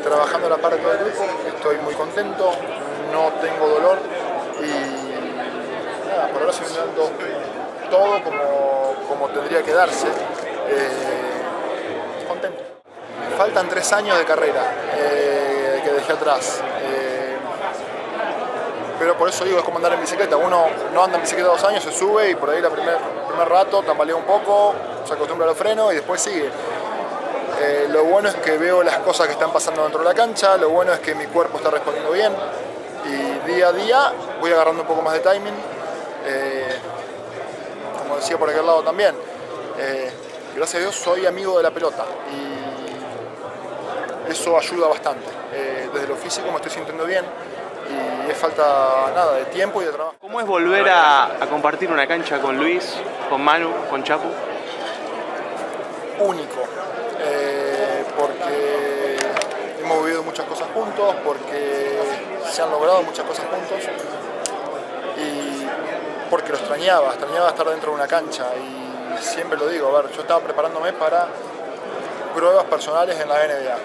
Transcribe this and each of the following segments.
trabajando a la par de todo el grupo, estoy muy contento, no tengo dolor y nada, por ahora estoy dando todo como tendría que darse. Contento. Me faltan 3 años de carrera que dejé atrás. Pero por eso digo, es como andar en bicicleta. Uno no anda en bicicleta 2 años, se sube y por ahí el primer rato tambalea un poco, se acostumbra a los frenos y después sigue. Lo bueno es que veo las cosas que están pasando dentro de la cancha, lo bueno es que mi cuerpo está respondiendo bien y día a día voy agarrando un poco más de timing. Como decía por aquel lado también, gracias a Dios soy amigo de la pelota y eso ayuda bastante. Desde lo físico me estoy sintiendo bien y es falta nada de tiempo y de trabajo. ¿Cómo es volver a compartir una cancha con Luis, con Manu, con Chapu? Único, porque hemos vivido muchas cosas juntos, porque se han logrado muchas cosas juntos y porque lo extrañaba estar dentro de una cancha y siempre lo digo, a ver, yo estaba preparándome para pruebas personales en la NBA.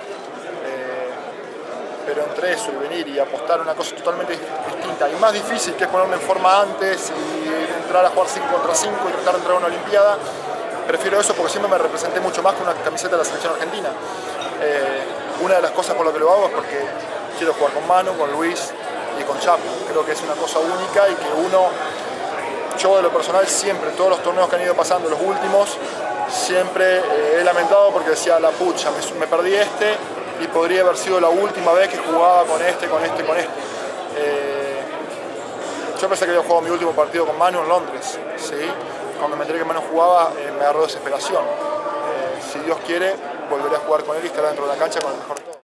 Pero entre eso y venir y apostar a una cosa totalmente distinta y más difícil, que es ponerme en forma antes y entrar a jugar 5 contra 5 y tratar de entrar a una olimpiada, prefiero eso porque siempre me representé mucho más con una camiseta de la selección argentina. Una de las cosas por lo que lo hago es porque quiero jugar con Manu, con Luis y con Chapu. Creo que es una cosa única y que yo de lo personal siempre, todos los torneos que han ido pasando, los últimos, siempre he lamentado porque decía, la pucha, me perdí y podría haber sido la última vez que jugaba con este. Yo pensé que había jugado mi último partido con Manu en Londres, ¿sí? Cuando me enteré que Manu jugaba me agarró desesperación. Si Dios quiere, volveré a jugar con él y estará dentro de la cancha con el mejor de todos.